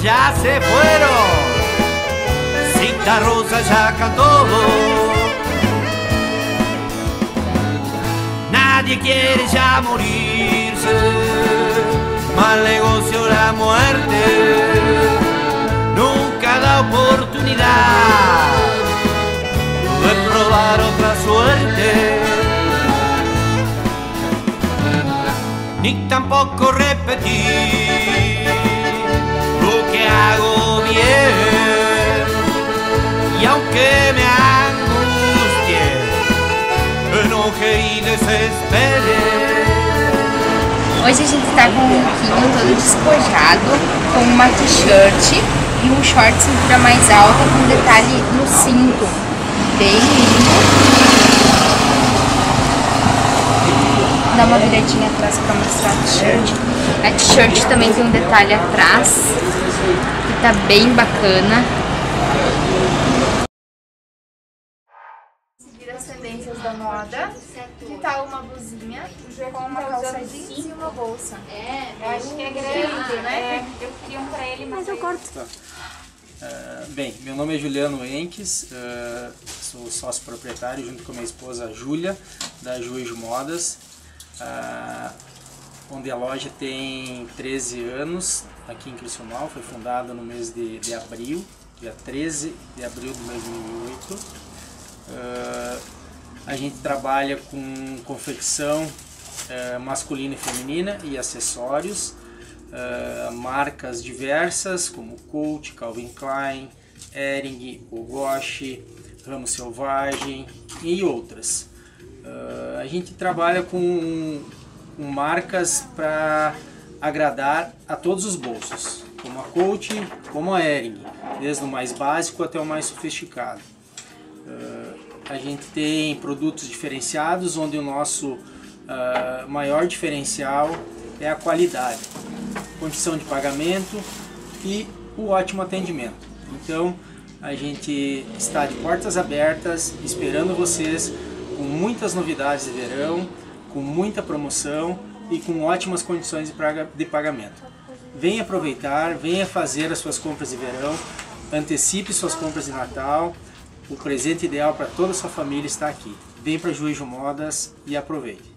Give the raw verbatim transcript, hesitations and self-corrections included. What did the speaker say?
ya se fueron, Cinta Rosa ya cantó. Nadie quiere ya morirse, mal negocio la muerte, nunca da oportunidad de probar otra suerte, ni tampoco repetir lo que hago bien, y aunque me angustie, enoje e desespere. Hoje a gente está com um lookinho todo despojado, com uma t-shirt e um short cintura mais alta com detalhe no cinto, bem lindo. Dá uma viradinha atrás para mostrar a t-shirt. A t-shirt também tem um detalhe atrás, que tá bem bacana. Seguir as tendências da moda. Que tal uma blusinha com uma calça jeans e uma bolsa? É, eu acho que é grande, né? Eu queria um pra ele, mas eu corto. Tá. Uh, bem, meu nome é Juliano Enques, uh, sou sócio proprietário junto com minha esposa Júlia, da Juijo Modas, uh, onde a loja tem treze anos, aqui em Criciúmal, foi fundada no mês de, de abril, dia treze de abril de dois mil e oito. Uh, a gente trabalha com confecção uh, masculina e feminina e acessórios, uh, marcas diversas como Coach, Calvin Klein, Hering, Ogoshi, Ramo Selvagem e outras. Uh, a gente trabalha com, com marcas para agradar a todos os bolsos, como a Coach, como a Hering, desde o mais básico até o mais sofisticado. Uh, a gente tem produtos diferenciados, onde o nosso uh, maior diferencial é a qualidade, condição de pagamento e o ótimo atendimento. Então a gente está de portas abertas, esperando vocês com muitas novidades de verão, com muita promoção e com ótimas condições de pagamento. Venha aproveitar, venha fazer as suas compras de verão, antecipe suas compras de Natal. O presente ideal para toda a sua família está aqui. Vem para Juijo Modas e aproveite.